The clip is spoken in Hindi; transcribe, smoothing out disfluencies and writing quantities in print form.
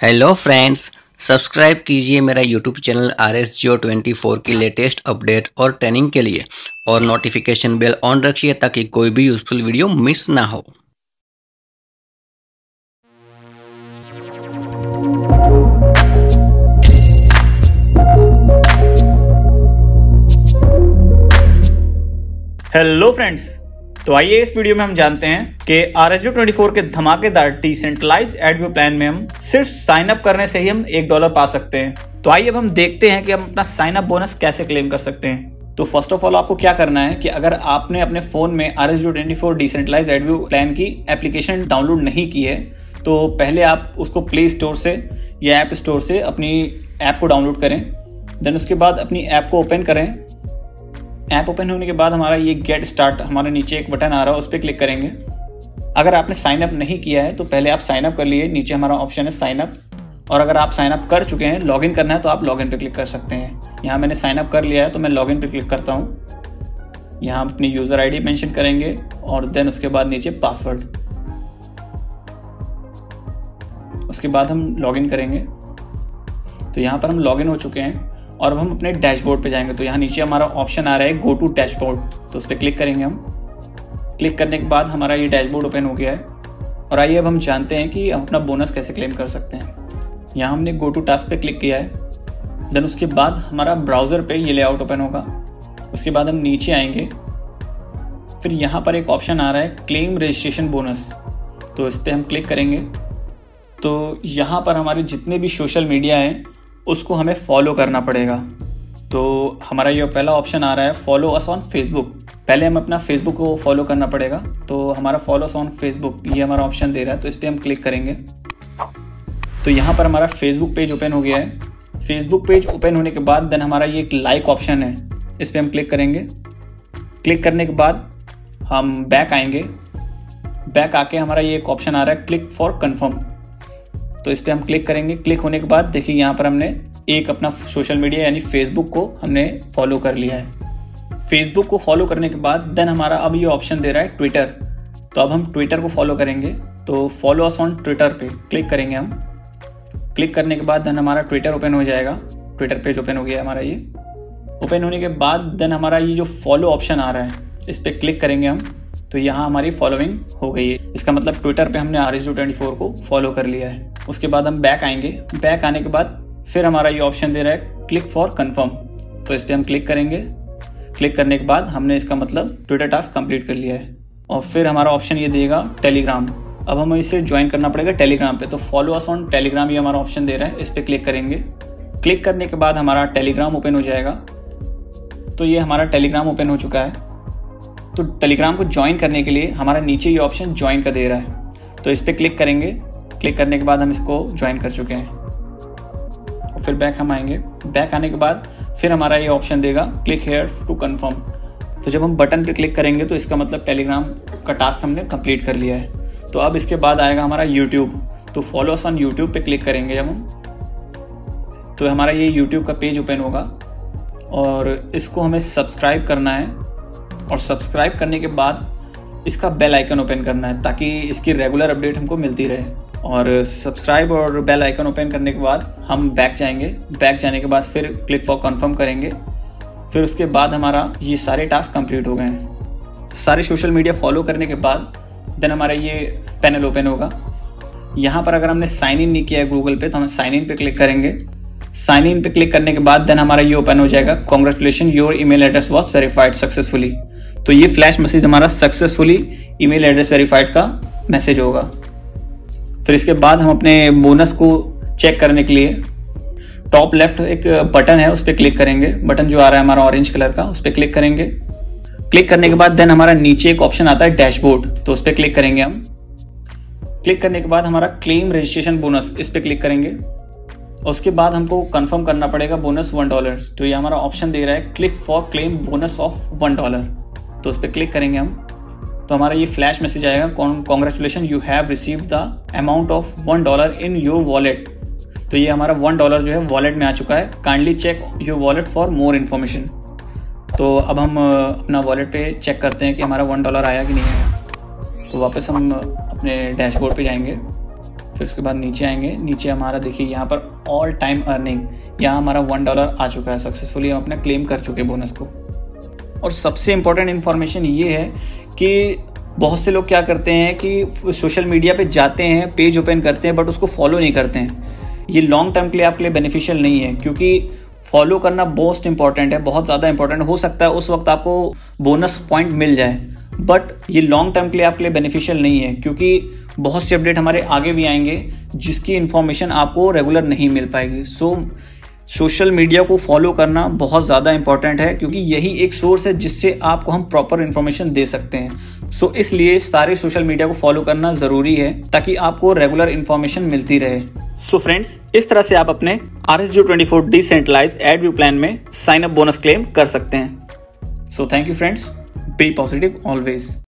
हेलो फ्रेंड्स, सब्सक्राइब कीजिए मेरा यूट्यूब चैनल RSGeo24 की लेटेस्ट अपडेट और ट्रेनिंग के लिए और नोटिफिकेशन बेल ऑन रखिए ताकि कोई भी यूजफुल वीडियो मिस ना हो। हेलो फ्रेंड्स, तो आइए इस वीडियो में हम जानते हैं कि RSGeo24 के धमाकेदार डिसेंट्रलाइज्ड एडव्यू प्लान में हम सिर्फ साइन अप करने से ही हम $1 पा सकते हैं। तो आइए अब हम देखते हैं कि हम अपना साइन अप बोनस कैसे क्लेम कर सकते हैं। तो फर्स्ट ऑफ ऑल आपको क्या करना है कि अगर आपने अपने फोन में RSGeo24 डिसेंट्रलाइज्ड एडव्यू प्लान की एप्लीकेशन डाउनलोड नहीं की है तो पहले आप उसको प्ले स्टोर से या ऐप स्टोर से अपनी ऐप को डाउनलोड करें। देन उसके बाद अपनी ऐप को ओपन करें। ऐप ओपन होने के बाद हमारा ये गेट स्टार्ट हमारे नीचे एक बटन आ रहा है, उस पर क्लिक करेंगे। अगर आपने साइन अप नहीं किया है तो पहले आप साइन अप कर लिए। नीचे हमारा ऑप्शन है साइन अप, और अगर आप साइन अप कर चुके हैं, लॉगिन करना है तो आप लॉगिन पे क्लिक कर सकते हैं। यहाँ मैंने साइन अप कर लिया है तो मैं लॉगिन पे क्लिक करता हूँ। यहाँ अपनी यूज़र आईडी मेंशन करेंगे और देन उसके बाद नीचे पासवर्ड। उसके बाद हम लॉगिन करेंगे। तो यहाँ पर हम लॉगिन हो चुके हैं और अब हम अपने डैशबोर्ड पे जाएंगे। तो यहाँ नीचे हमारा ऑप्शन आ रहा है गो टू डैशबोर्ड, तो उस पर क्लिक करेंगे हम। क्लिक करने के बाद हमारा ये डैशबोर्ड ओपन हो गया है और आइए अब हम जानते हैं कि हम अपना बोनस कैसे क्लेम कर सकते हैं। यहाँ हमने गो टू टास्क पे क्लिक किया है। देन उसके बाद हमारा ब्राउज़र पे ये लेआउट ओपन होगा। उसके बाद हम नीचे आएंगे। फिर यहाँ पर एक ऑप्शन आ रहा है क्लेम रजिस्ट्रेशन बोनस, तो इस पर हम क्लिक करेंगे। तो यहाँ पर हमारे जितने भी सोशल मीडिया हैं उसको हमें फॉलो करना पड़ेगा। तो हमारा ये पहला ऑप्शन आ रहा है फॉलो अस ऑन फेसबुक। पहले हम अपना फेसबुक को फॉलो करना पड़ेगा। तो हमारा फॉलो अस ऑन फेसबुक ये हमारा ऑप्शन दे रहा है, तो इस पर हम क्लिक करेंगे। तो यहाँ पर हमारा फेसबुक पेज ओपन हो गया है। फेसबुक पेज ओपन होने के बाद देन हमारा ये एक लाइक ऑप्शन है, इस पर हम क्लिक करेंगे। क्लिक करने के बाद हम बैक आएंगे। बैक आके हमारा ये एक ऑप्शन आ रहा है क्लिक फॉर कन्फर्म, तो इस पर हम क्लिक करेंगे। क्लिक होने के बाद देखिए यहाँ पर हमने एक अपना सोशल मीडिया यानी फेसबुक को हमने फॉलो कर लिया है। फेसबुक को फॉलो करने के बाद देन हमारा अब ये ऑप्शन दे रहा है ट्विटर, तो अब हम ट्विटर को फॉलो करेंगे। तो फॉलो अस ऑन ट्विटर पे क्लिक करेंगे हम। क्लिक करने के बाद देन हमारा ट्विटर ओपन हो जाएगा। ट्विटर पेज ओपन हो गया हमारा। ये ओपन होने के बाद देन हमारा ये जो फॉलो ऑप्शन आ रहा है इस पर क्लिक करेंगे हम। तो यहाँ हमारी फॉलोइंग हो गई है। इसका मतलब ट्विटर पे हमने RSGeo24 को फॉलो कर लिया है। उसके बाद हम बैक आएंगे। बैक आने के बाद फिर हमारा ये ऑप्शन दे रहा है क्लिक फॉर कंफर्म, तो इस पर हम क्लिक करेंगे। क्लिक करने के बाद हमने इसका मतलब ट्विटर टास्क कंप्लीट कर लिया है। और फिर हमारा ऑप्शन ये देगा टेलीग्राम। अब हमें इसे ज्वाइन करना पड़ेगा टेलीग्राम पे। तो फॉलो अस ऑन टेलीग्राम ये हमारा ऑप्शन दे रहा है, इस पर क्लिक करेंगे। क्लिक करने के बाद हमारा टेलीग्राम ओपन हो जाएगा। तो ये हमारा टेलीग्राम ओपन हो चुका है। तो टेलीग्राम को ज्वाइन करने के लिए हमारा नीचे ये ऑप्शन ज्वाइन का दे रहा है, तो इस पर क्लिक करेंगे। क्लिक करने के बाद हम इसको ज्वाइन कर चुके हैं। और फिर बैक हम आएंगे। बैक आने के बाद फिर हमारा ये ऑप्शन देगा क्लिक हेयर टू कंफर्म। तो जब हम बटन पे क्लिक करेंगे तो इसका मतलब टेलीग्राम का टास्क हमने कंप्लीट कर लिया है। तो अब इसके बाद आएगा हमारा यूट्यूब। तो फॉलो अस ऑन यूट्यूब पे क्लिक करेंगे जब हम, तो हमारा ये यूट्यूब का पेज ओपन होगा और इसको हमें सब्सक्राइब करना है। और सब्सक्राइब करने के बाद इसका बेल आइकन ओपन करना है ताकि इसकी रेगुलर अपडेट हमको मिलती रहे। और सब्सक्राइब और बेल आइकन ओपन करने के बाद हम बैक जाएंगे। बैक जाने के बाद फिर क्लिक फॉर कंफर्म करेंगे। फिर उसके बाद हमारा ये सारे टास्क कंप्लीट हो गए हैं। सारे सोशल मीडिया फॉलो करने के बाद देन हमारा ये पैनल ओपन होगा। यहाँ पर अगर हमने साइन इन नहीं किया है गूगल पे तो हम साइन इन पे क्लिक करेंगे। साइन इन पे क्लिक करने के बाद देन हमारा ये ओपन हो जाएगा congratulation your email address was verified successfully. तो ये फ्लैश मैसेज हमारा सक्सेसफुली ईमेल एड्रेस वेरीफाइड का मैसेज होगा। फिर इसके बाद हम अपने बोनस को चेक करने के लिए टॉप लेफ्ट एक बटन है, उस पर क्लिक करेंगे। बटन जो आ रहा है हमारा ऑरेंज कलर का, उस पर क्लिक करेंगे। क्लिक करने के बाद देन हमारा नीचे एक ऑप्शन आता है डैशबोर्ड, तो उस पर क्लिक करेंगे हम। क्लिक करने के बाद हमारा क्लेम रजिस्ट्रेशन बोनस, इस पर क्लिक करेंगे। उसके बाद हमको कंफर्म करना पड़ेगा बोनस $1। तो ये हमारा ऑप्शन दे रहा है click for claim bonus of $1, तो उस पर क्लिक करेंगे हम। तो हमारा ये फ्लैश मैसेज आएगा congratulation you have received the amount of $1 in your wallet. तो ये हमारा $1 जो है वॉलेट में आ चुका है। Kindly check your wallet for more information. तो अब हम अपना वॉलेट पे चेक करते हैं कि हमारा $1 आया कि नहीं आया। तो वापस हम अपने डैशबोर्ड पे जाएंगे। फिर उसके बाद नीचे आएंगे, नीचे हमारा देखिए यहाँ पर ऑल टाइम अर्निंग, यहाँ हमारा $1 आ चुका है, सक्सेसफुली हम अपना क्लेम कर चुके बोनस को। और सबसे इम्पोर्टेंट इन्फॉर्मेशन ये है कि बहुत से लोग क्या करते हैं कि सोशल मीडिया पे जाते हैं, पेज ओपन करते हैं, बट उसको फॉलो नहीं करते हैं। ये लॉन्ग टर्म के लिए आपके लिए बेनिफिशियल नहीं है, क्योंकि फॉलो करना मोस्ट इंपॉर्टेंट है, बहुत ज़्यादा इंपॉर्टेंट। हो सकता है उस वक्त आपको बोनस पॉइंट मिल जाए, बट ये लॉन्ग टर्म के लिए आपके लिए बेनिफिशियल नहीं है, क्योंकि बहुत से अपडेट हमारे आगे भी आएंगे जिसकी इन्फॉर्मेशन आपको रेगुलर नहीं मिल पाएगी। सोशल मीडिया को फॉलो करना बहुत ज़्यादा इंपॉर्टेंट है, क्योंकि यही एक सोर्स है जिससे आपको हम प्रॉपर इन्फॉर्मेशन दे सकते हैं। इसलिए सारे सोशल मीडिया को फॉलो करना ज़रूरी है ताकि आपको रेगुलर इन्फॉर्मेशन मिलती रहे। फ्रेंड्स, इस तरह से आप अपने RSGO24 decentralized ad view plan में साइन अप बोनस क्लेम कर सकते हैं। Thank you friends, be positive always.